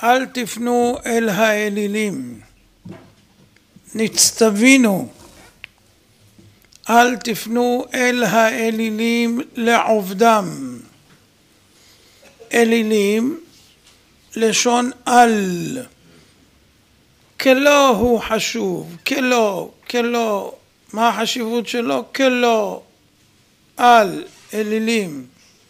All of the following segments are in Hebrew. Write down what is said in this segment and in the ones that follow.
אל תפנו אל האלילים, נצטווינו, אל תפנו אל האלילים לעובדם. אלילים לשון אל, כלא הוא חשוב, כלא, מה החשיבות שלו? כלא, אל, אלילים.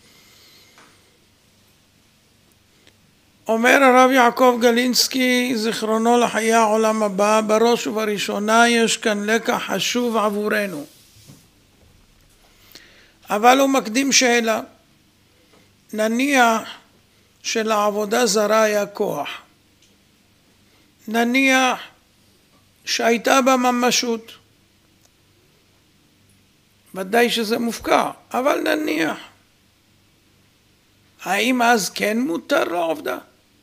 אומר הרב יעקב גלינסקי זיכרונו לחיי העולם הבא, בראש ובראשונה יש כאן לקח חשוב עבורנו, אבל הוא מקדים שאלה. נניח שלעבודה זרה היה כוח, נניח שהייתה בה ממשות, ודאי שזה מופקע, אבל נניח, האם אז כן מותר לעובדה?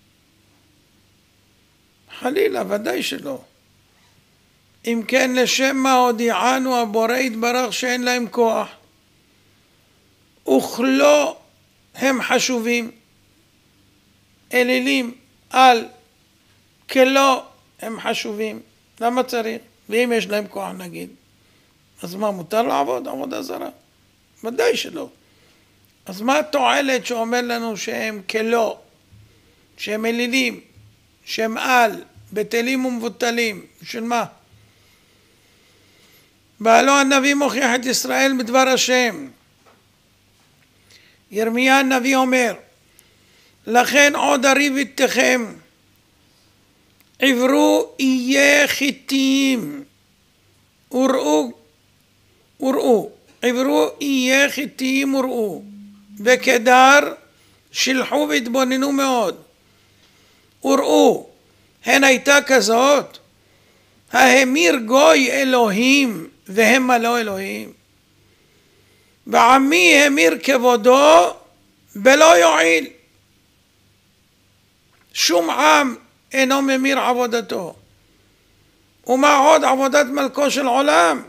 חלילה, ודאי שלא. אם כן, לשם מה הודיענו הבורא יתברך שאין להם כוח? וכלו הם חשובים, אלילים, על, כלא הם חשובים. למה צריך? ואם יש להם כוח נגיד, אז מה, מותר לעבוד עבודה זרה? ודאי שלא. אז מה התועלת שאומר לנו שהם כלא, שהם אלילים, שהם על, בטלים ומבוטלים? של מה? בעלו הנביא מוכיח את ישראל בדבר השם. ירמיה הנביא אומר, לכן עוד אריב איתכם, עברו איי חיתיים, וראו, עברו איי חיתיים וראו, וכדר שלחו והתבוננו מאוד, וראו, הן הייתה כזאת, ההמיר גוי אלוהים והם לא אלוהים, ועמי המיר כבודו בלא יועיל. שום עם אינו ממיר עבודתו, ומה עוד עבודת מלכו של עולם.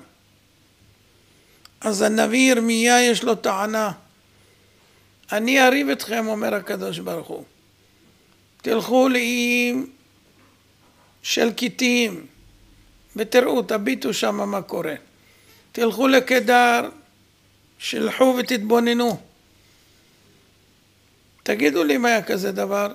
אז הנביא ירמיה יש לו טענה, אני אריב אתכם, אומר הקדוש ברוך הוא, תלכו לאיים של כיתיים ותראו, תביטו שם מה קורה. תלכו לקדר, שלחו ותתבוננו. תגידו לי, מה היה כזה דבר?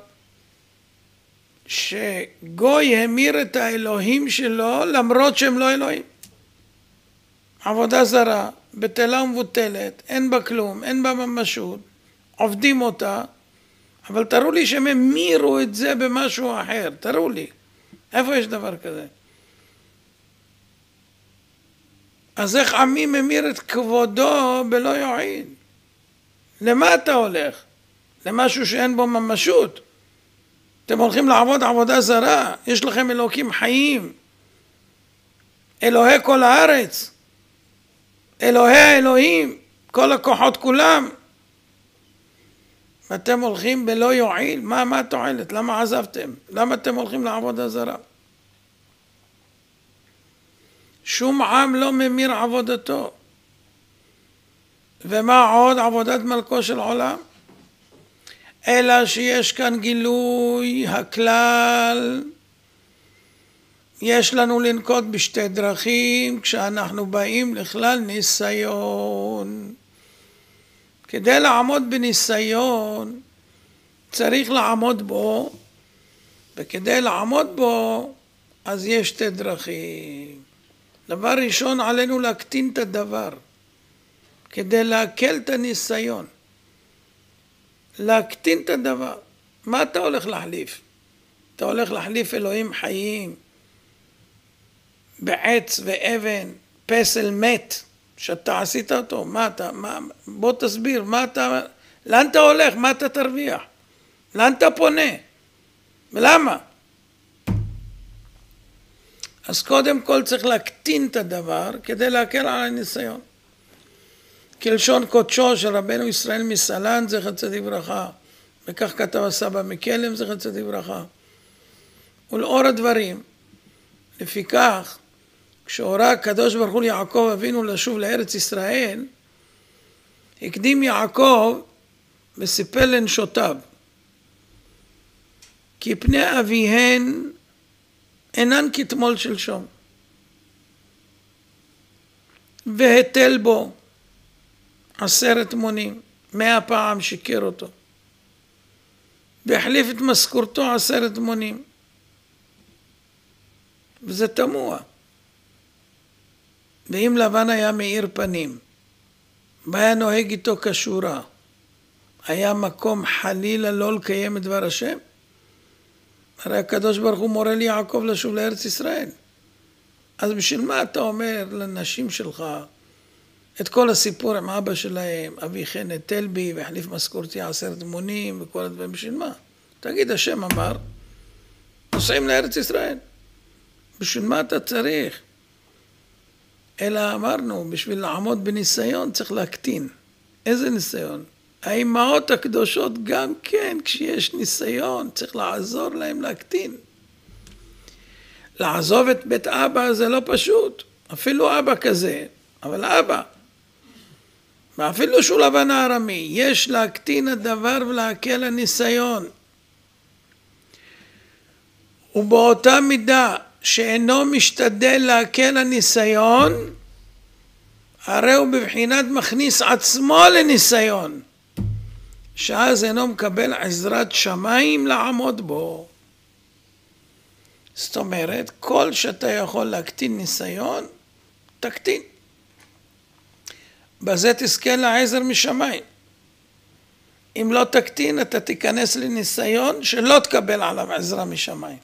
שגוי המיר את האלוהים שלו למרות שהם לא אלוהים. עבודה זרה, בטלה ומבוטלת, אין בה כלום, אין בה ממשות, עובדים אותה, אבל תראו לי שהם המירו את זה במשהו אחר, תראו לי. איפה יש דבר כזה? אז איך עמי ממיר את כבודו בלא יועיל? למה אתה הולך? למשהו שאין בו ממשות. אתם הולכים לעבוד עבודה זרה, יש לכם אלוקים חיים, אלוהי כל הארץ, אלוהי האלוהים, כל הכוחות כולם, ואתם הולכים בלא יועיל. מה התועלת? למה עזבתם? למה אתם הולכים לעבודה זרה? שום עם לא ממיר עבודתו. ומה עוד עבודת מלכו של עולם? אלא שיש כאן גילוי הכלל. יש לנו לנקוט בשתי דרכים כשאנחנו באים לכלל ניסיון. כדי לעמוד בניסיון צריך לעמוד בו, וכדי לעמוד בו אז יש שתי דרכים. דבר ראשון, עלינו להקטין את הדבר כדי להקל את הניסיון, להקטין את הדבר. מה אתה הולך להחליף? אתה הולך להחליף אלוהים חיים בעץ ואבן, פסל מת שאתה עשית אותו? בוא תסביר, לאן אתה הולך? מה אתה תרוויח? לאן אתה פונה? ולמה? אז קודם כל צריך להקטין את הדבר כדי להקל על הניסיון. כלשון קודשו של רבנו ישראל מסלן זכר צדיק ברכה, וכך כתב הסבא מקלם זכר צדיק ברכה. ולאור הדברים, לפיכך, כשהורה הקדוש ברוך הוא ליעקב אבינו לשוב לארץ ישראל, הקדים יעקב וסיפר לנשותיו. כי פני אביהן אינן כתמול שלשום. והתל בו 10 מונים, 100 פעם שיקר אותו. והחליף את משכורתו 10 מונים. וזה תמוה. ואם לבן היה מאיר פנים, והיה נוהג איתו כשורה, היה מקום חלילה לא לקיים את דבר השם? הרי הקדוש ברוך הוא מורה ליעקב לשוב לארץ ישראל. אז בשביל מה אתה אומר לנשים שלך את כל הסיפור עם אבא שלהם, אביכן התל בי והחליף משכורתי 10 מונים וכל הדברים, בשביל מה? תגיד, השם אמר, נוסעים לארץ ישראל. בשביל מה אתה צריך? אלא אמרנו, בשביל לעמוד בניסיון צריך להקטין. איזה ניסיון? האימהות הקדושות גם כן, כשיש ניסיון, צריך לעזור להם להקטין. לעזוב את בית אבא זה לא פשוט. אפילו אבא כזה, אבל אבא. ואפילו שהוא לבן הארמי, יש להקטין הדבר ולהקל הניסיון. ובאותה מידה שאינו משתדל להקל הניסיון, הרי הוא בבחינת מכניס עצמו לניסיון, שאז אינו מקבל עזרת שמיים לעמוד בו. זאת אומרת, כל שאתה יכול להקטין ניסיון, תקטין. בזה תזכה לעזר משמיים. אם לא תקטין, אתה תיכנס לניסיון שלא תקבל עליו עזרה משמיים.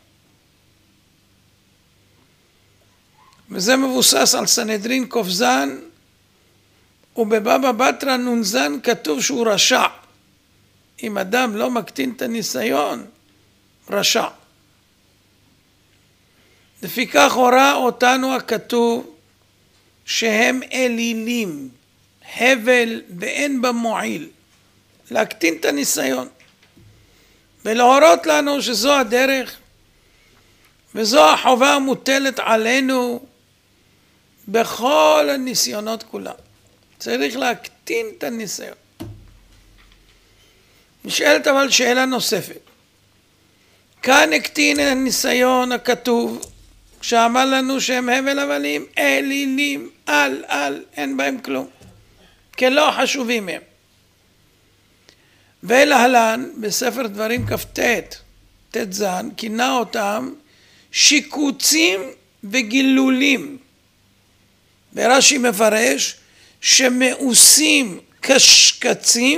וזה מבוסס על סנהדרין קופזן, ובבבא בתרא נונזן כתוב שהוא רשע. אם אדם לא מקטין את הניסיון, רשע. לפיכך הורה אותנו הכתוב שהם אלילים, הבל ואין במועיל, להקטין את הניסיון, ולהורות לנו שזו הדרך, וזו החובה המוטלת עלינו בכל הניסיונות כולם. צריך להקטין את הניסיון. נשאלת אבל שאלה נוספת. כאן הקטין הניסיון הכתוב, כשאמר לנו שהם הבל הבלים, אלילים, אין בהם כלום. כלא חשובים הם. ולהלן, בספר דברים כ"ט, ט"ז, כינה אותם שיקוצים וגילולים. ורש"י מפרש שמאוסים כשקצים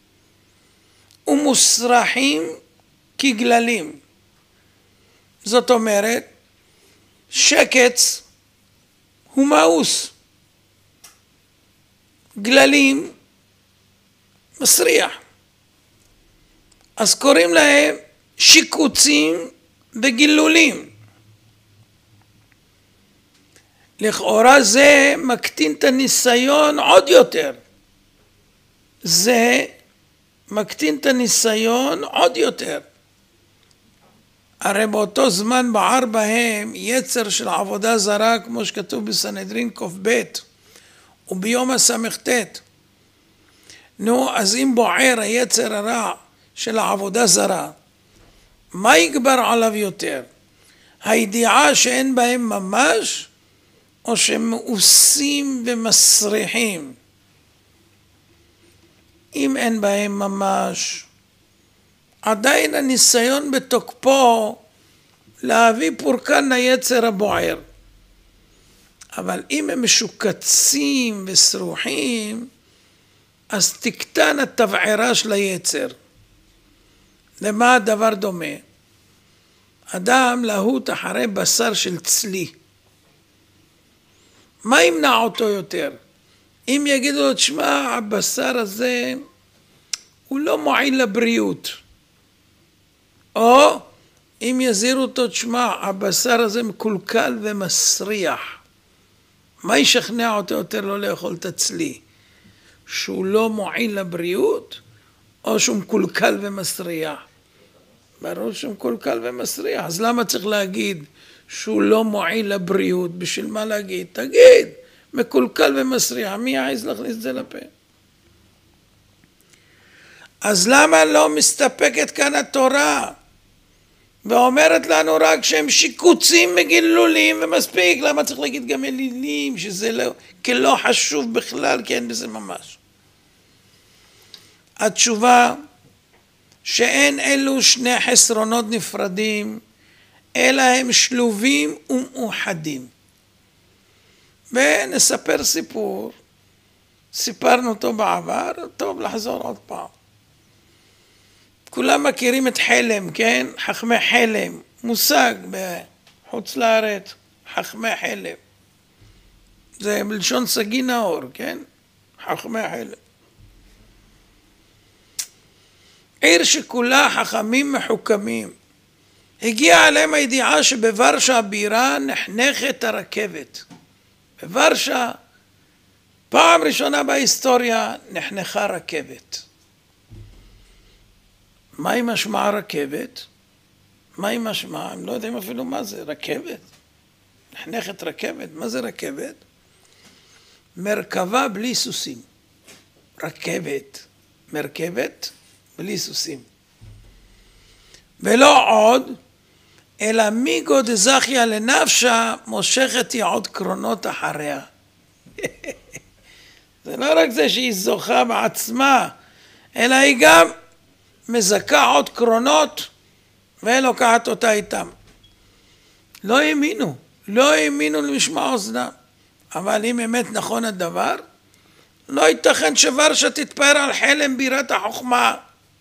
ומוסרחים כגללים. זאת אומרת, שקץ הוא מאוס, גללים מסריח. אז קוראים להם שיקוצים וגילולים. לכאורה זה מקטין את הניסיון עוד יותר. זה מקטין את הניסיון עוד יותר. הרי באותו זמן בער בהם יצר של עבודה זרה, כמו שכתוב בסנהדרין ק"ב, וביום הס"ט. נו, אז אם בוער היצר הרע של העבודה זרה, מה יגבר עליו יותר? הידיעה שאין בהם ממש, או שמאוסים ומסריחים? אם אין בהם ממש, עדיין הניסיון בתוקפו להביא פורקן ליצר הבוער. אבל אם הם משוקצים וסרוחים, אז תקטן התבערה של היצר. למה הדבר דומה? אדם להוט אחרי בשר של צלי. מה ימנע אותו יותר? אם יגידו לו, תשמע, הבשר הזה הוא לא מועיל לבריאות. או אם יזהירו אותו, תשמע, הבשר הזה מקולקל ומסריח. מה ישכנע אותו יותר לא לאכול את הצלי? שהוא לא מועיל לבריאות, או שהוא מקולקל ומסריח? ברור שהוא מקולקל ומסריח. אז למה צריך להגיד שהוא לא מועיל לבריאות? בשביל מה להגיד? תגיד, מקולקל ומסריח, מי יעז להכניס את זה לפה? אז למה לא מסתפקת כאן התורה ואומרת לנו רק שהם שיקוצים מגילולים ומספיק. למה צריך להגיד גם אלילים, שזה לא, כלא חשוב בכלל, כי אין בזה ממש. התשובה שאין אלו שני חסרונות נפרדים, אלא הם שלובים ומאוחדים. ונספר סיפור, סיפרנו אותו בעבר, טוב לחזור עוד פעם. כולם מכירים את חלם, כן? חכמי חלם, מושג בחוץ לארץ, חכמי חלם. זה בלשון סגי נאור, כן? חכמי חלם. עיר שכולה חכמים מחוכמים. הגיעה עליהם הידיעה שבוורשה הבירה נחנכת הרכבת. בוורשה, פעם ראשונה בהיסטוריה נחנכה רכבת. מה היא משמע רכבת? מה היא משמע? הם לא יודעים אפילו מה זה רכבת. נחנכת רכבת. מה זה רכבת? מרכבה בלי סוסים. רכבת. מרכבת בלי סוסים. ולא עוד, אלא מיגו דזכיה לנפשה מושכת היא עוד קרונות אחריה. זה לא רק זה שהיא זוכה בעצמה, אלא היא גם מזכה עוד קרונות ולוקחת אותה איתם. לא האמינו למשמע אוזנם. אבל אם באמת נכון הדבר, לא ייתכן שוורשה תתפאר על חלם בירת החוכמה.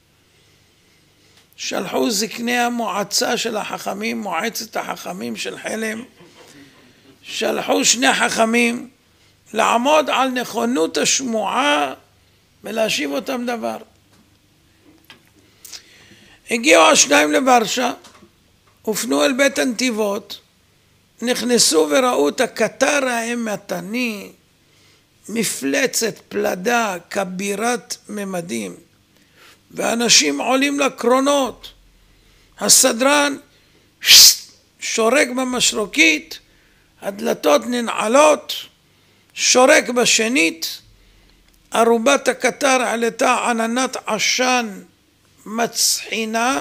שלחו זקני המועצה של החכמים, מועצת החכמים של חלם, שלחו שני חכמים לעמוד על נכונות השמועה ולהשיב אותם דבר. הגיעו השניים לוורשה, הופנו אל בית הנתיבות, נכנסו וראו את הקטר האימתני, מפלצת פלדה כבירת ממדים, ואנשים עולים לקרונות. הסדרן שורק במשרוקית, הדלתות ננעלות, שורק בשנית, ארובת הקטר עלתה עננת עשן מצחינה,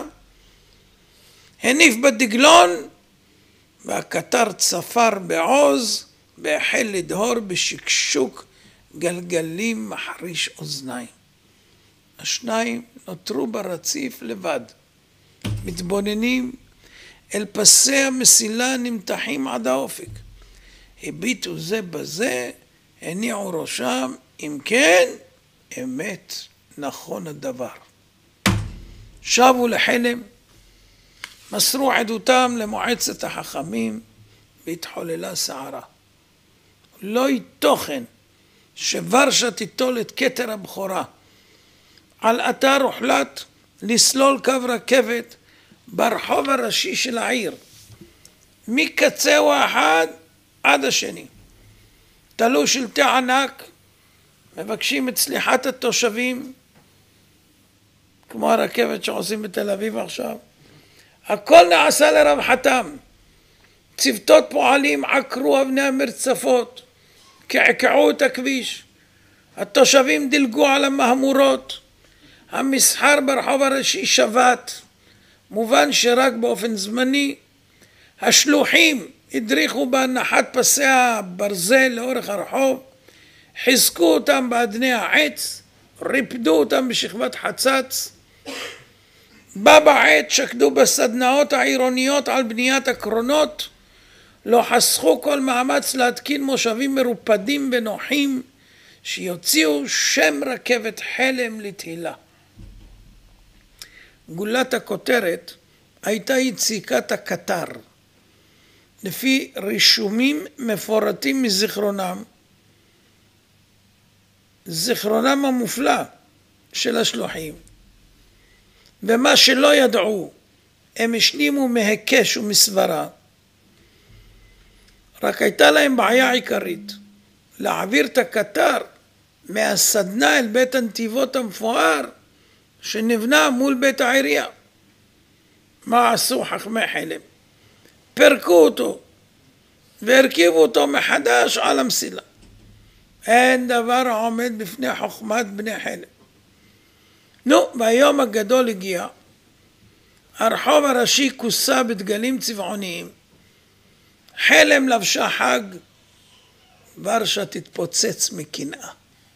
הניף בדגלון, והקטר צפר בעוז, והחל לדהור בשקשוק גלגלים מחריש אוזניים. השניים נותרו ברציף לבד, מתבוננים אל פסי המסילה נמתחים עד האופק. הביטו זה בזה, הניעו ראשם, אם כן, אמת נכון הדבר. שבו לחלם, מסרו עדותם למועצת החכמים, והתחוללה סערה. לא ייתכן שוורשה תיטול את כתר הבכורה. על אתר הוחלט לסלול קו רכבת ברחוב הראשי של העיר, מקצהו האחד עד השני. תלו שלטי ענק, מבקשים את סליחת התושבים, כמו הרכבת שעושים בתל אביב עכשיו. הכל נעשה לרווחתם. צוותות פועלים עקרו אבני המרצפות, קעקעו את הכביש. התושבים דילגו על המהמורות. המסחר ברחוב הראשי שבת, מובן שרק באופן זמני. השלוחים הדריכו בהנחת פסי הברזל לאורך הרחוב, חיזקו אותם באדני העץ, ריפדו אותם בשכבת חצץ. בה בעת שקדו בסדנאות העירוניות על בניית הקרונות, לא חסכו כל מאמץ להתקין מושבים מרופדים ונוחים, שיוציאו שם רכבת חלם לתהילה. גולת הכותרת הייתה יציקת הקטר. לפי רישומים מפורטים מזיכרונם, זיכרונם המופלא של השלוחים, ומה שלא ידעו הם השלימו מהיקש ומסברה. רק הייתה להם בעיה עיקרית, להעביר את הקטר מהסדנה אל בית הנתיבות המפואר שנבנה מול בית העירייה. מה עשו חכמי חלם? פרקו אותו והרכיבו אותו מחדש על המסילה. אין דבר העומד בפני חוכמת בני חלם. נו, והיום הגדול הגיע. הרחוב הראשי כוסה בדגלים צבעוניים, חלם לבשה חג, ורשה תתפוצץ מקנאה.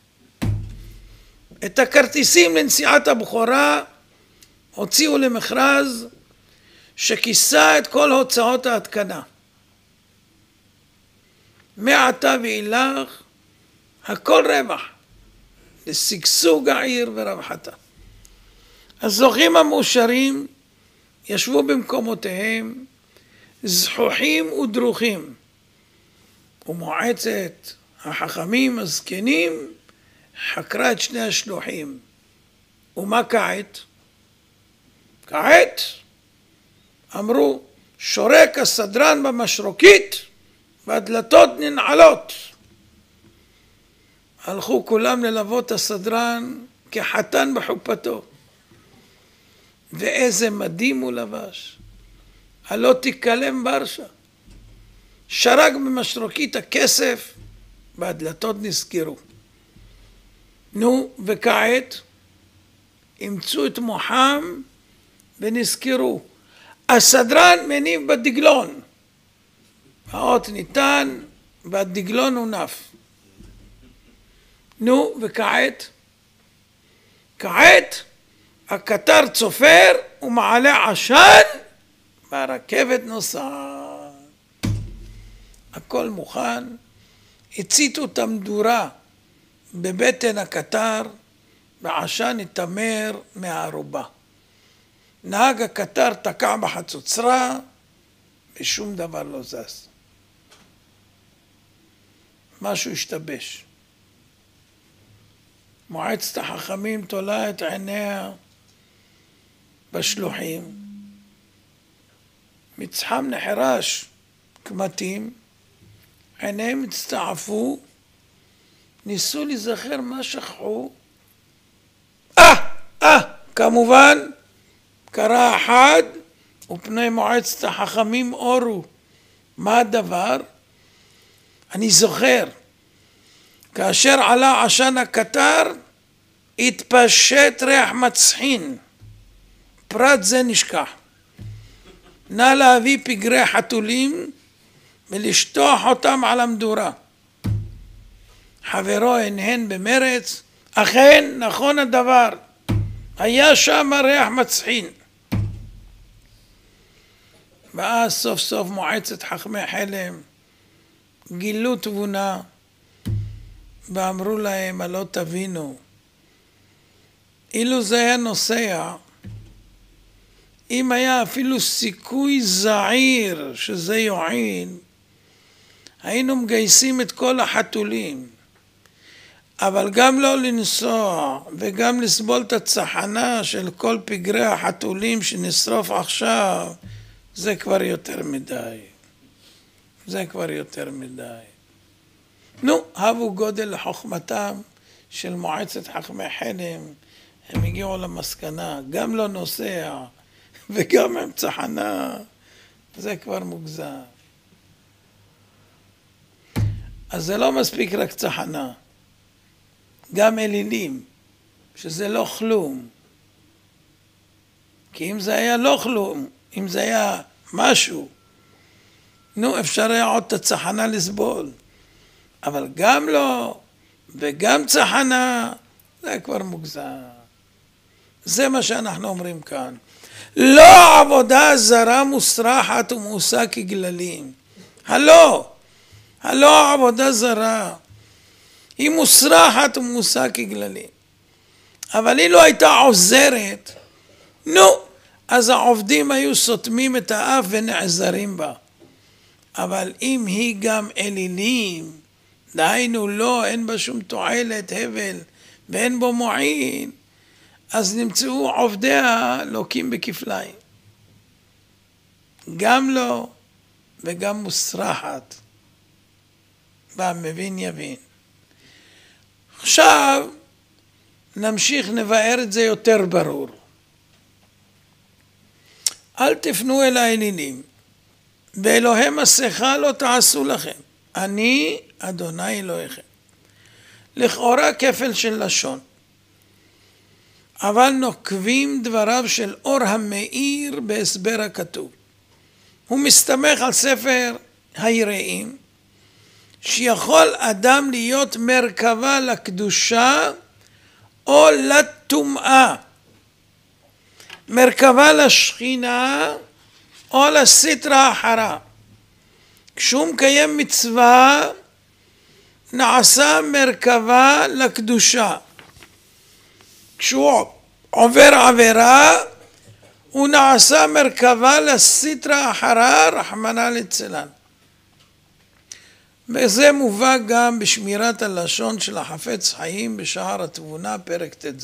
את הכרטיסים לנסיעת הבכורה הוציאו למכרז שכיסה את כל הוצאות ההתקנה. מעתה ואילך הכל רווח לשגשוג העיר ורווחתה. הזוכים המאושרים ישבו במקומותיהם זחוחים ודרוכים, ומועצת החכמים הזקנים חקרה את שני השלוחים. ומה כעת? כעת אמרו, שורק הסדרן במשרוקית והדלתות ננעלות. הלכו כולם ללוות הסדרן כחתן בחופתו. ואיזה מדים הוא לבש, הלא תיקלם ברשה. שרק במשרוקית הכסף והדלתות נסגרו. נו, וכעת אימצו את מוחם ונזכרו. הסדרן מניב בדגלון, האות ניתן והדגלון הונף. נו, וכעת? כעת הקטר צופר ומעלה עשן והרכבת נוסעת. הכל מוכן, הציתו את המדורה בבטן הקטר והעשן התאמר מהערובה. נהג הקטר תקע בחצוצרה ושום דבר לא זז. משהו השתבש. מועצת החכמים תולה את עיניה בשלוחים. מצחם נחרש כמתים, עיניהם הצטעפו, ניסו להיזכר מה שכחו. כמובן קרא אחד ופני מועצת החכמים אורו. מה הדבר? אני זוכר, כאשר עלה עשן הקטר התפשט ריח מצחין. פרט זה נשכח. נא להביא פגרי חתולים ולשטוח אותם על המדורה. חברו הנהן במרץ, אכן נכון הדבר, היה שם ריח מצחין. ואז סוף סוף מועצת חכמי חלם גילו תבונה ואמרו להם, הלא תבינו, אילו זה היה נוסע, אם היה אפילו סיכוי זעיר שזה יועיל, היינו מגייסים את כל החתולים. אבל גם לא לנסוע וגם לסבול את הצחנה של כל פגרי החתולים שנשרוף עכשיו, זה כבר יותר מדי. זה כבר יותר מדי. נו, הבו גודל לחוכמתם של מועצת חכמי חלם, הם הגיעו למסקנה, גם לא נוסע וגם עם צחנה, זה כבר מוגזם. אז זה לא מספיק רק צחנה, גם אלילים, שזה לא כלום. כי אם זה היה לא כלום, אם זה היה משהו, נו, אפשר היה עוד את הצחנה לסבול. אבל גם לא, וגם צחנה, זה כבר מוגזם. זה מה שאנחנו אומרים כאן. לא עבודה זרה מוסרחת ומעושה כגללים. הלא עבודה זרה. היא מוסרחת ומעושה כגללים. אבל היא לא הייתה עוזרת, נו, אז העובדים היו סותמים את האף ונעזרים בה. אבל אם היא גם אלילים, דהיינו לא, אין בה שום תועלת, הבל, ואין בו מועיל, אז נמצאו עובדיה לוקים בכפליים. גם לא וגם מוסרחת. והמבין יבין. עכשיו נמשיך נבאר את זה יותר ברור. אל תפנו אל האלילים, ואלוהי מסכה לא תעשו לכם. אני אדוני אלוהיכם. לכאורה כפל של לשון. אבל נוקבים דבריו של אור המאיר בהסבר הכתוב. הוא מסתמך על ספר היראים, שיכול אדם להיות מרכבה לקדושה או לטומאה, מרכבה לשכינה או לסטרא אחרא. כשהוא מקיים מצווה נעשה מרכבה לקדושה, כשהוא עובר עבירה הוא נעשה מרכבה לסטרא אחרא, רחמנא ליצלן. וזה מובא גם בשמירת הלשון של החפץ חיים בשער התבונה פרק ט"ז.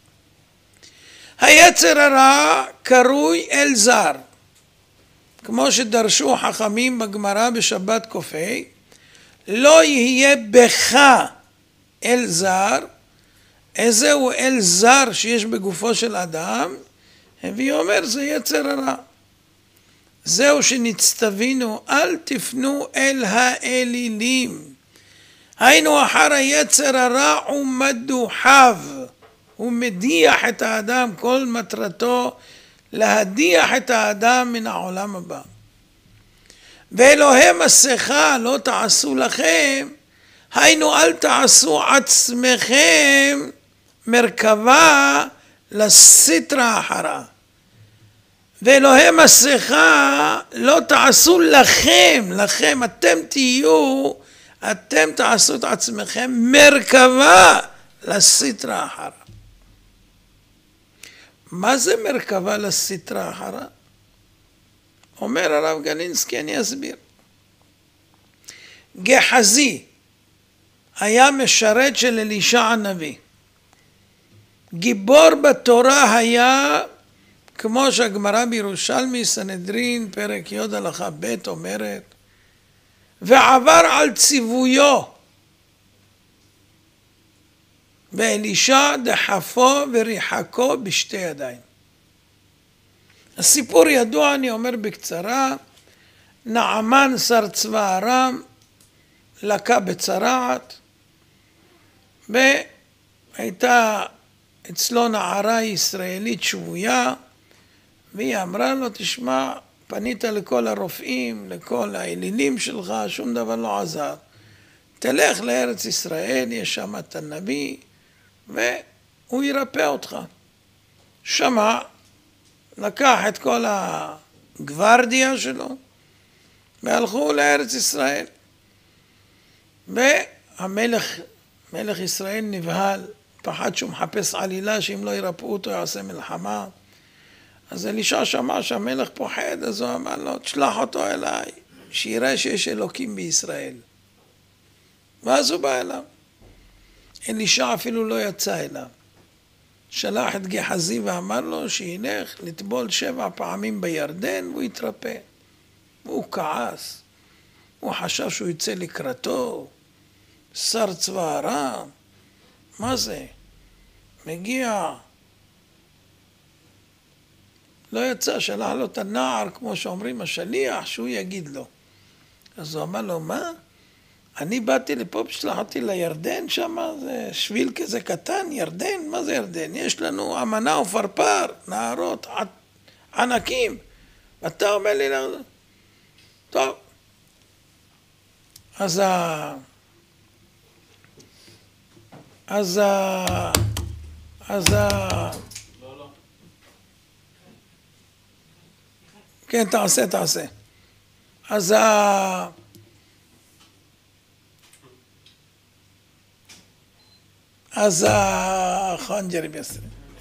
היצר הרע קרוי אל זר, כמו שדרשו חכמים בגמרא בשבת ק"ה, לא יהיה בך אל זר. איזהו אל זר שיש בגופו של אדם? הביא אומר זה יצר הרע. זהו שנצטווינו אל תפנו אל האלילים, היינו אחר היצר הרע ומדוחיו. הוא מדיח את האדם, כל מטרתו להדיח את האדם מן העולם הבא. ואלוהי מסכה לא תעשו לכם, היינו אל תעשו עצמכם מרכבה לסטרא אחרא. ואלוהי מסכה לא תעשו לכם, אתם תעשו את עצמכם מרכבה לסטרא אחרא. מה זה מרכבה לסטרא אחרא? אומר הרב גלינסקי, אני אסביר. גחזי היה משרת של אלישע הנביא. גיבור בתורה היה, כמו שהגמרא בירושלמי סנהדרין פרק י' הלכה ב' אומרת, ועבר על ציוויו, ואלישע דחפו וריחקו בשתי ידיים. הסיפור ידוע, אני אומר בקצרה. נעמן שר צבא ארם לקה בצרעת, והייתה אצלו נערה ישראלית שבויה, והיא אמרה לו, תשמע, פנית לכל הרופאים, לכל האלילים שלך, שום דבר לא עזר. תלך לארץ ישראל, יש שם את הנביא, והוא ירפא אותך. שמע, לקח את כל הגוורדיה שלו, והלכו לארץ ישראל. והמלך, מלך ישראל נבהל, פחד שהוא מחפש עלילה, שאם לא ירפאו אותו יעשה מלחמה. אז אלישע שמע שהמלך פוחד, אז הוא אמר לו, תשלח אותו אליי, שיראה שיש אלוקים בישראל. ואז הוא בא אליו. אלישע אפילו לא יצא אליו. שלח את גחזי ואמר לו שילך לטבול 7 פעמים בירדן והוא יתרפא. והוא כעס. הוא חשב שהוא יצא לקראתו. שר צבא ארם. מה זה? מגיע. לא יצא, שלח לו את הנער, כמו שאומרים השליח, שהוא יגיד לו. אז הוא אמר לו, מה? אני באתי לפה, בשלח אותי לירדן שם, זה שביל כזה קטן, ירדן, מה זה ירדן? יש לנו אמנה ופרפר, נערות ענקים. ואתה אומר לי, טוב. כן, תעשה. אז חנג'רי ביסר.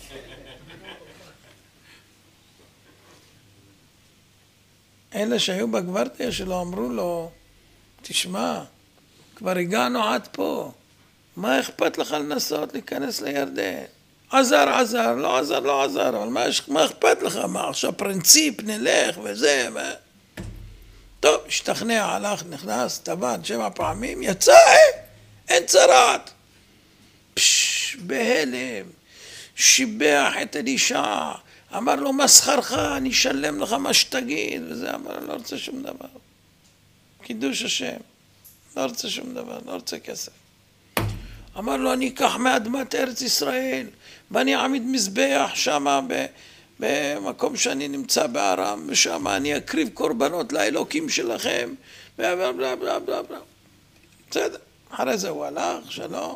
אלה שהיו בגוורדיה שלו אמרו לו, תשמע, כבר הגענו עד פה, מה אכפת לך לנסות להיכנס לירדן? עזר, לא עזר, אבל מה אכפת לך? מה עכשיו פרינציפ, נלך וזה, טוב, השתכנע, הלך, נכנס, טבע 7 פעמים, יצא, אין צרעת. בהלם, שיבח את אלישע, אמר לו, מה שכרך, אני אשלם לך מה שתגיד, וזה אמר, לא רוצה שום דבר. קידוש השם, לא רוצה שום דבר, לא רוצה כסף. אמר לו, אני אקח מאדמת ארץ ישראל, ואני אעמיד מזבח שמה במקום שאני נמצא בארם, ושם אני אקריב קורבנות לאלוקים שלכם, בלה בלה בלה בלה בלה. בסדר, אחרי זה הוא הלך, שלום.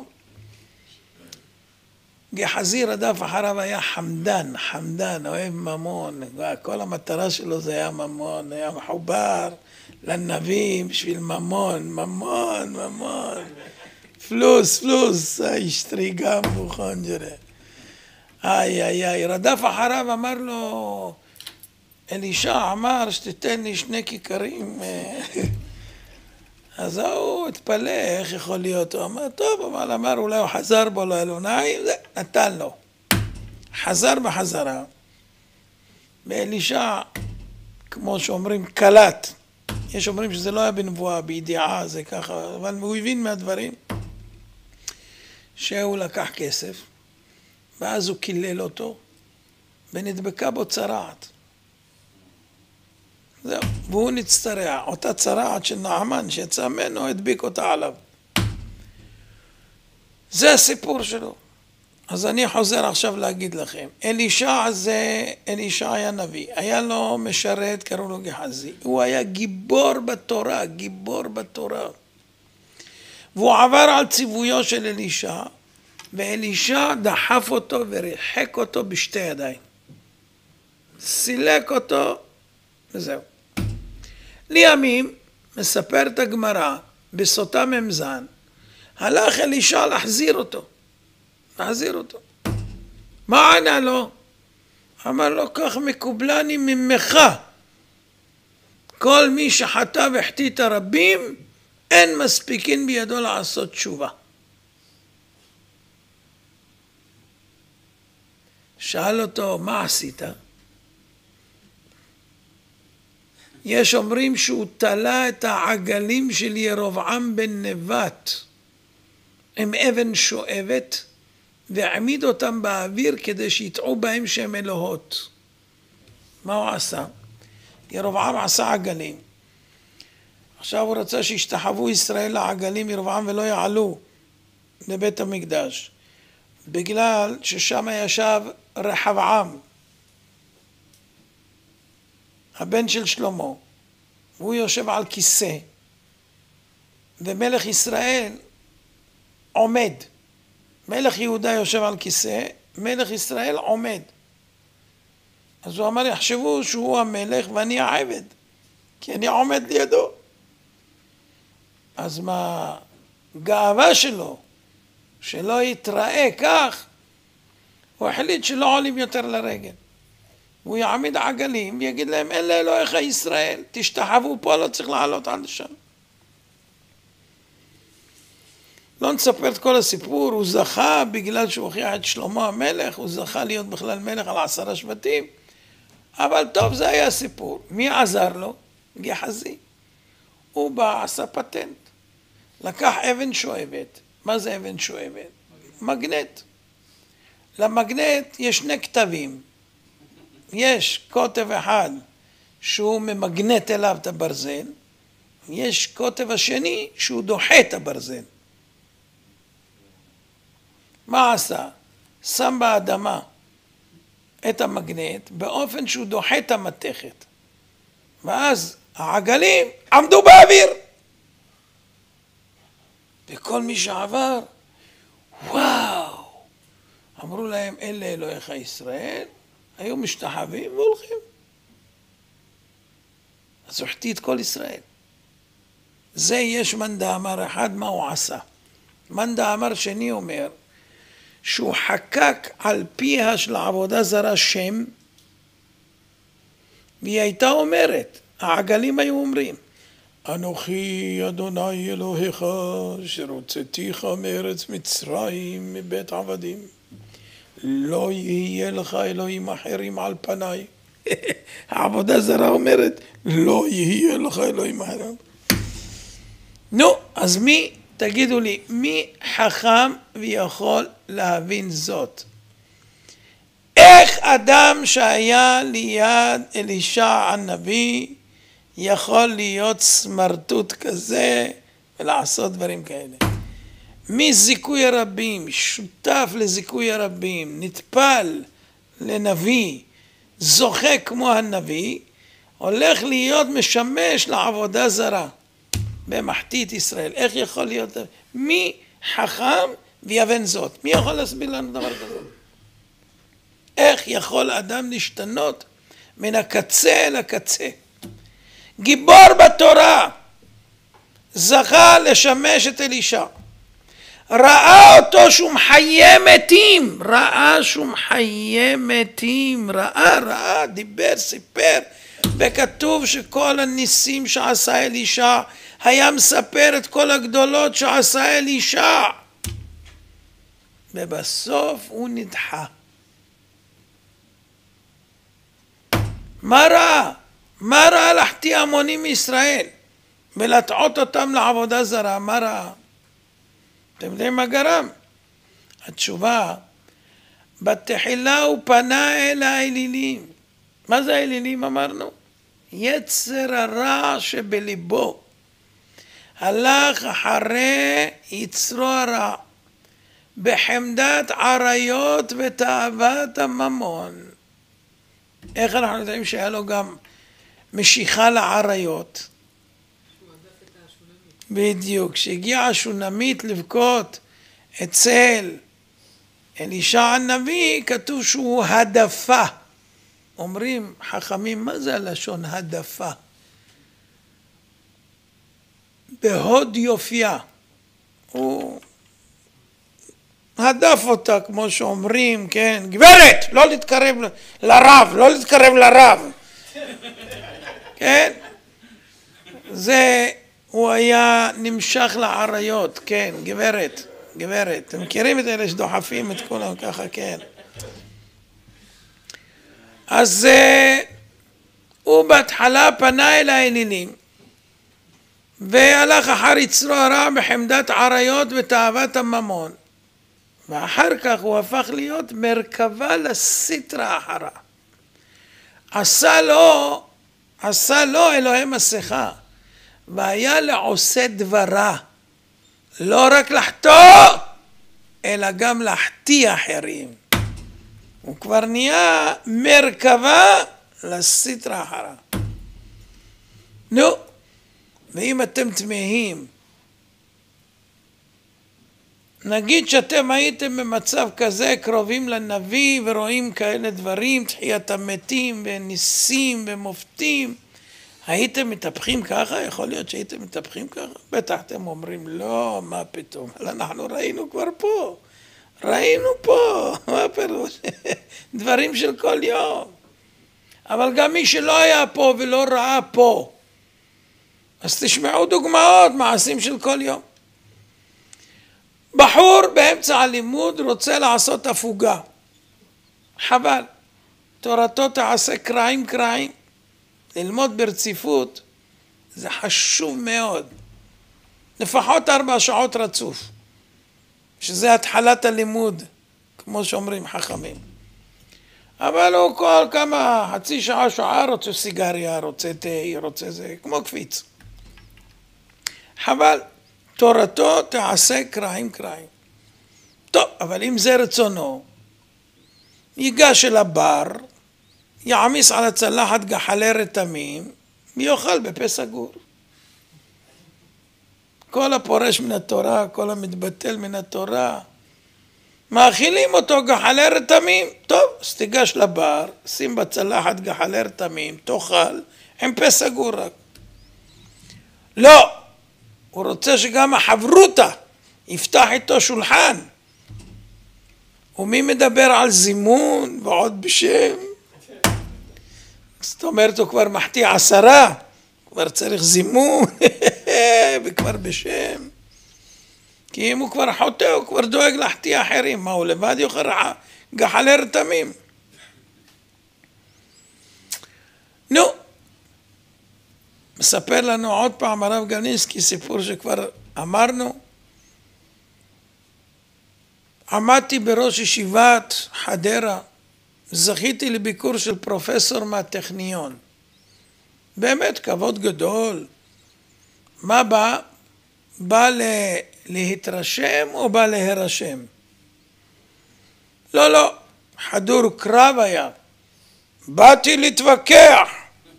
גחזי רדף אחריו, היה חמדן, אוהב ממון, כל המטרה שלו זה היה ממון, היה מחובר לנביא בשביל ממון, פלוס, השטריגם בוחנג'רה. איי, רדף אחריו, אמר לו, אלישע אמר שתיתן לי 2 כיכרים. אז הוא התפלא, איך יכול להיות? הוא אמר, טוב, אבל אמר, אולי הוא חזר בו לאלוהים, נתן לו. חזר בחזרה. ואלישע, כמו שאומרים, קלט. יש אומרים שזה לא היה בנבואה, בידיעה, זה ככה, אבל הוא הבין מהדברים שהוא לקח כסף, ואז הוא קילל אותו, ונדבקה בו צרעת. זהו, והוא נצטרע, אותה צרעת של נעמן שיצא ממנו, הדביק אותה עליו. זה הסיפור שלו. אז אני חוזר עכשיו להגיד לכם, אלישע היה נביא, היה לו משרת, קראו לו גחזי, הוא היה גיבור בתורה, והוא עבר על ציוויו של אלישע, ואלישע דחף אותו וריחק אותו בשתי ידיים. סילק אותו, וזהו. לימים, מספרת הגמרא, בסוטה ממזן, הלך אלישע להחזיר אותו. מה ענה לו? אמר לו, כך מקובלני ממך. כל מי שחטא והחטיא את הרבים, אין מספיקין בידו לעשות תשובה. שאל אותו, מה עשית? יש אומרים שהוא תלה את העגלים של ירבעם בן נבט עם אבן שואבת, והעמיד אותם באוויר כדי שיטעו בהם שהם אלוהות. מה הוא עשה? ירבעם עשה עגלים. עכשיו הוא רצה שישתחוו ישראל לעגלים ירבעם ולא יעלו לבית המקדש. בגלל ששם ישב רחבעם, הבן של שלמה, והוא יושב על כיסא, ומלך ישראל עומד. מלך יהודה יושב על כיסא, מלך ישראל עומד. אז הוא אמר, יחשבו שהוא המלך ואני העבד, כי אני עומד לידו. אז מה גאווה שלו, שלא יתראה כך, הוא החליט שלא עולים יותר לרגל. הוא יעמיד עגלים ויגיד להם, אלה אלוהיך ישראל, תשתחוו פה, לא צריך לעלות עד שם. לא נספר את כל הסיפור, הוא זכה בגלל שהוא הוכיח את שלמה המלך, הוא זכה להיות בכלל מלך על 10 שבטים, אבל טוב, זה היה הסיפור. מי עזר לו? גחזי. הוא בא, עשה פטנט. לקח אבן שואבת. מה זה אבן שואבת? מגנט. למגנט יש 2 כתבים. יש כותב אחד שהוא ממגנט אליו את הברזל, יש כותב השני שהוא דוחה את הברזל. מה עשה? שם באדמה את המגנט באופן שהוא דוחה את המתכת. ואז העגלים עמדו באוויר. וכל מי שעבר, וואו, אמרו להם, אלה אלוהיך ישראל, היו משתחווים והולכים. אז הוא החטיא את כל ישראל. זה יש מאן דאמר אחד מה הוא עשה. מאן דאמר שני אומר, שהוא חקק על פיה של עבודה זרה שם, והיא הייתה אומרת, העגלים היו אומרים, אנוכי אדוני אלוהיך, שרוצתיך מארץ מצרים מבית עבדים, לא יהיה לך אלוהים אחרים על פניי. העבודה זרה אומרת, לא יהיה לך אלוהים אחרים. נו, אז מי, תגידו לי, מי חכם ויכול להבין זאת? איך אדם שהיה ליד אלישע הנביא יכול להיות סמרטוט כזה ולעשות דברים כאלה? מזיכוי הרבים, שותף לזיכוי הרבים, נטפל לנביא, זוכה כמו הנביא, הולך להיות משמש לעבודה זרה במחתית ישראל. איך יכול להיות? מי חכם ויבן זאת? מי יכול להסביר לנו דבר כזה? איך יכול אדם להשתנות מן הקצה לקצה? גיבור בתורה זכה לשמש את אלישע, ראה אותו שהוא מחיה מתים, ראה, דיבר, סיפר, וכתוב שכל הניסים שעשה אלישע, היה מספר את כל הגדולות שעשה אלישע, ובסוף הוא נדחה. מה ראה? מה ראה להחטיא המונים מישראל ולהטעות אותם לעבודה זרה? מה ראה? אתם יודעים מה גרם? התשובה, בתחילה הוא פנה אל האלילים. מה זה האלילים אמרנו? יצר הרע שבליבו. הלך אחרי יצרו הרע, בחמדת עריות ותאוות הממון. איך אנחנו יודעים שהיה לו גם משיכה לעריות? בדיוק, כשהגיעה השונמית לבכות אצל אלישע הנביא, כתוב שהוא הדפה. אומרים חכמים, מה זה הלשון הדפה? בהוד יופייה. הוא הדף אותה, כמו שאומרים, כן, גברת, לא להתקרב לרב, לא להתקרב לרב. כן? זה, הוא היה נמשך לעריות, כן, גברת, גברת. אתם מכירים את אלה שדוחפים את כולם ככה, כן. אז הוא בהתחלה פנה אל האלילים, והלך אחר יצרו הרע בחמדת עריות ותאוות הממון. ואחר כך הוא הפך להיות מרכבה לסטרה אחרה. עשה לו אלוהי מסכה, והיה לעושה דברה, לא רק לחטוא, אלא גם להחטיא אחרים. הוא כבר נהיה מרכבה לסטרה אחרה. נו, ואם אתם תמהים, נגיד שאתם הייתם במצב כזה, קרובים לנביא ורואים כאלה דברים, תחיית המתים וניסים ומופתים, הייתם מתהפכים ככה? יכול להיות שהייתם מתהפכים ככה? בטח אתם אומרים, לא, מה פתאום? אבל אנחנו ראינו כבר פה. ראינו פה, מה פירוש? דברים של כל יום. אבל גם מי שלא היה פה ולא ראה פה, אז תשמעו דוגמאות, מעשים של כל יום. בחור באמצע הלימוד רוצה לעשות הפוגה. חבל. תורתו תעשה קרעים קרעים. ללמוד ברציפות זה חשוב מאוד. לפחות 4 שעות רצוף. שזה התחלת הלימוד, כמו שאומרים חכמים. אבל הוא כל כמה, חצי שעה, שעה, רוצה סיגריה, רוצה תה, רוצה זה, כמו קפיץ. חבל. תורתו תעשה קרעים קרעים. טוב, אבל אם זה רצונו, ייגש אל הבר, יעמיס על הצלחת גחלי רתמים, ויאכל בפה סגור. כל הפורש מן התורה, כל המתבטל מן התורה, מאכילים אותו גחלי רתמים. טוב, אז תיגש לבר, שים בצלחת גחלי רתמים, תאכל, עם פה סגור רק. לא! הוא רוצה שגם החברותה יפתח איתו שולחן. ומי מדבר על זימון ועוד בשם? זאת אומרת, הוא כבר מחטיא 10, כבר צריך זימון וכבר בשם. כי אם הוא כבר חוטא, הוא כבר דואג להחטיא אחרים. מה, הוא לבד יוכל גחלי רתמים? נו. מספר לנו עוד פעם הרב גניסקי סיפור שכבר אמרנו. עמדתי בראש ישיבת חדרה, זכיתי לביקור של פרופסור מהטכניון. באמת כבוד גדול. מה בא? בא להתרשם או בא להירשם? לא, לא, חדור קרב היה. באתי להתווכח.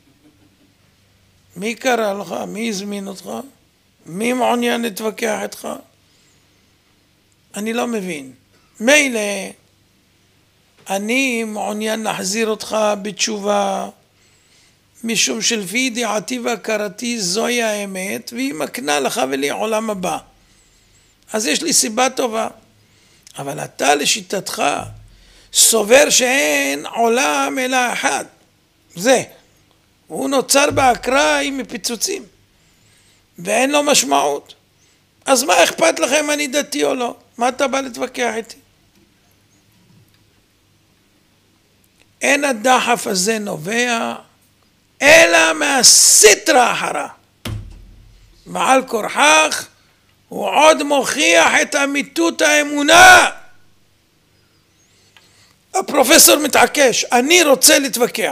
מי קרא לך? מי הזמין אותך? מי מעוניין להתווכח איתך? אני לא מבין. מילא, אני מעוניין להחזיר אותך בתשובה, משום שלפי דעתי והכרתי זוהי האמת, והיא מקנה לך ולי עולם הבא. אז יש לי סיבה טובה. אבל אתה לשיטתך סובר שאין עולם אלא אחד. זה. הוא נוצר באקראי מפיצוצים. ואין לו משמעות. אז מה אכפת לכם אם אני דתי או לא? מה אתה בא להתווכח איתי? אין הדחף הזה נובע אלא מהסטרה אחרה. מעל כורחך הוא עוד מוכיח את אמיתות האמונה. הפרופסור מתעקש, אני רוצה להתווכח.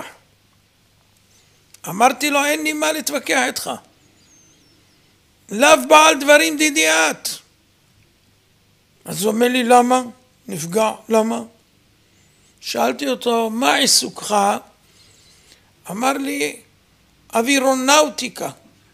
אמרתי לו, אין לי מה להתווכח איתך. לאו בעל דברים דידיעת. אז הוא אומר לי, למה? נפגע, למה? שאלתי אותו, מה עיסוקך? אמר לי, אווירונאוטיקה.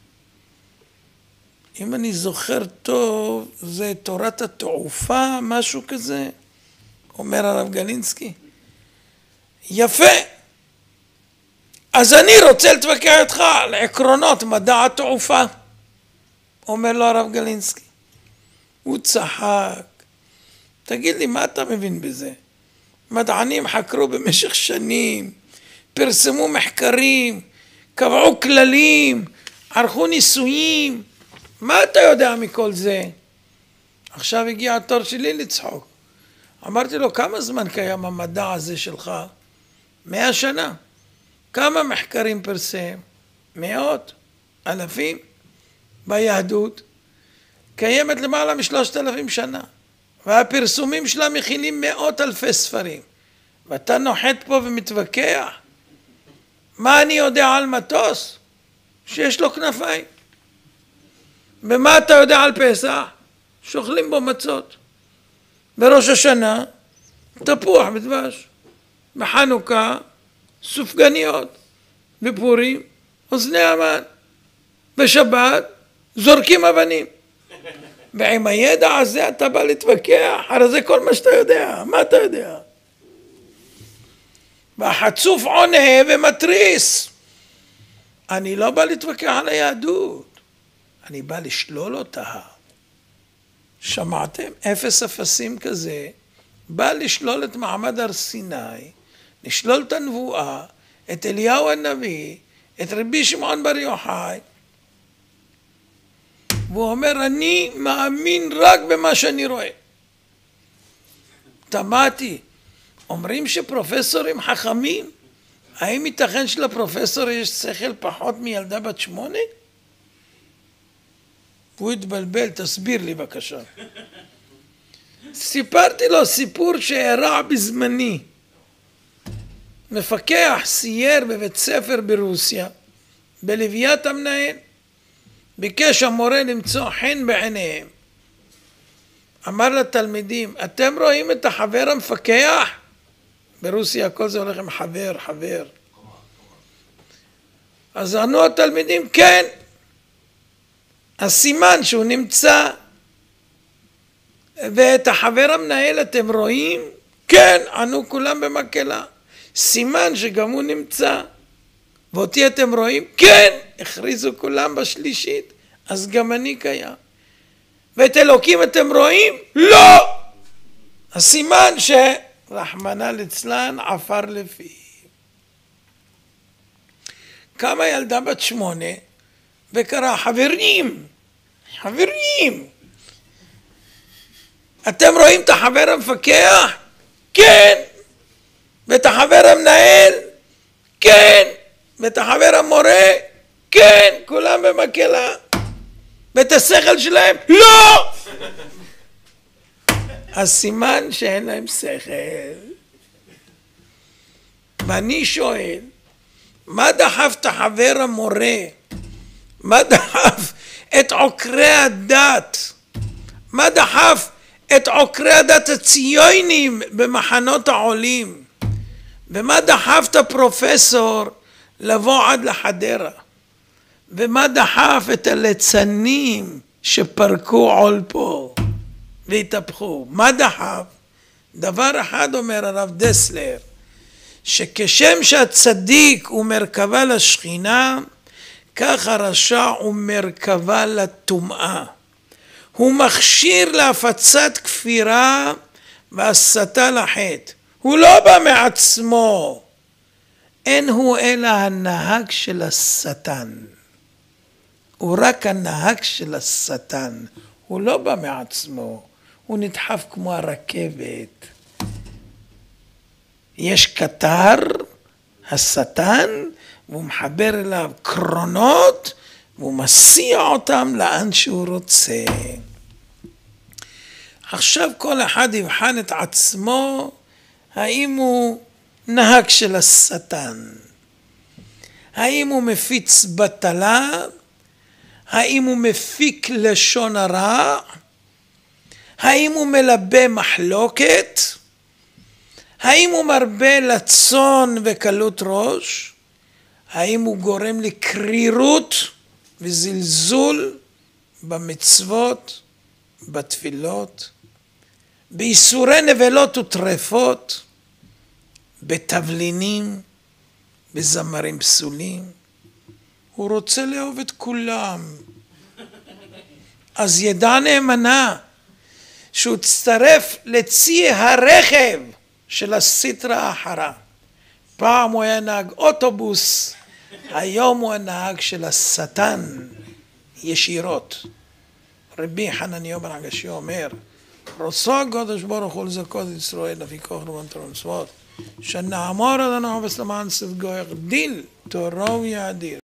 אם אני זוכר טוב, זה תורת התעופה, משהו כזה, אומר הרב גלינסקי. יפה. אז אני רוצה להתווכח איתך על עקרונות מדע התעופה, אומר לו הרב גלינסקי. הוא צחק. תגיד לי, מה אתה מבין בזה? מדענים חקרו במשך שנים, פרסמו מחקרים, קבעו כללים, ערכו ניסויים. מה אתה יודע מכל זה? עכשיו הגיע התור שלי לצחוק. אמרתי לו, כמה זמן קיים המדע הזה שלך? 100 שנה. כמה מחקרים פרסם? מאות, אלפים. ביהדות קיימת למעלה מ3,000 שנה. והפרסומים שלה מכילים 100,000 ספרים. ואתה נוחת פה ומתווכח? מה אני יודע על מטוס? שיש לו כנפיים. ומה אתה יודע על פסח? שוכלים בו מצות. בראש השנה, תפוח בדבש. בחנוכה, סופגניות. בפורים, אוזני המן. בשבת, זורקים אבנים. ועם הידע הזה אתה בא להתווכח, הרי זה כל מה שאתה יודע. מה אתה יודע? והחצוף עונה ומתריס. אני לא בא להתווכח על היהדות. אני בא לשלול אותה. שמעתם? אפס אפסים כזה, בא לשלול את מעמד הר סיני, לשלול את הנבואה, את אליהו הנביא, את רבי שמעון בר יוחאי. והוא אומר, אני מאמין רק במה שאני רואה. תמהתי, אומרים שפרופסורים חכמים, האם ייתכן שלפרופסור יש שכל פחות מילדה בת 8? הוא התבלבל, תסביר לי בבקשה. סיפרתי לו סיפור שאירע בזמני. מפקח סייר בבית ספר ברוסיה, בלוויית המנהל. ביקש המורה למצוא חן בעיניהם. אמר לתלמידים, אתם רואים את החבר המפקח? ברוסיה כל זה הולך עם חבר, חבר. אז ענו התלמידים, כן. הסימן שהוא נמצא. ואת החבר המנהל אתם רואים? כן, ענו כולם במקהלה. סימן שגם הוא נמצא. ואותי אתם רואים? כן, הכריזו כולם בשלישית. אז גם אני קיים. ואת אלוקים אתם רואים? לא! הסימן שרחמנא ליצלן עפר לפיו. קמה ילדה בת 8 וקרא, חברים, חברים, אתם רואים את החבר המפקח? כן. ואת החבר המנהל? כן. ואת החבר המורה? כן. כולם במקהלה. ואת השכל שלהם? לא! הסימן שאין להם שכל. ואני שואל, מה דחף את החבר המורה? מה דחף את עוקרי הדת? מה דחף את עוקרי הדת הציונים במחנות העולים? ומה דחף את הפרופסור לבוא עד לחדרה? ומה דחף את הליצנים שפרקו עול פה והתהפכו? מה דחף? דבר אחד אומר הרב דסלר, שכשם שהצדיק הוא מרכבה לשכינה, כך הרשע הוא מרכבה לטומאה. הוא מכשיר להפצת כפירה והסתה לחטא. הוא לא בא מעצמו. אין הוא אלא הנהג של השטן. הוא רק הנהג של השטן. הוא לא בא מעצמו. הוא נדחף כמו הרכבת. יש קטר, השטן, והוא מחבר אליו קרונות, והוא מסיע אותם לאן שהוא רוצה. עכשיו כל אחד יבחן את עצמו, האם הוא נהג של השטן, האם הוא מפיץ בטלה, האם הוא מפיק לשון הרע, האם הוא מלבה מחלוקת, האם הוא מרבה לצון וקלות ראש, האם הוא גורם לקרירות וזלזול במצוות, בתפילות, באיסורי נבלות וטרפות, בתבלינים, בזמרים פסולים. הוא רוצה לאהוב את כולם. אז ידע נאמנה שהוא הצטרף לצי הרכב של הסטרא אחרא. פעם הוא היה נהג אוטובוס, היום הוא הנהג של השטן ישירות. רבי חנניה בן עקשיא אומר, רצה הקדוש ברוך הוא לזכות את ישראל לפי כוח רובן תורה ומצוות, שנאמר אדוני ובס למען צדקו יגדיל תורה ויאדיר.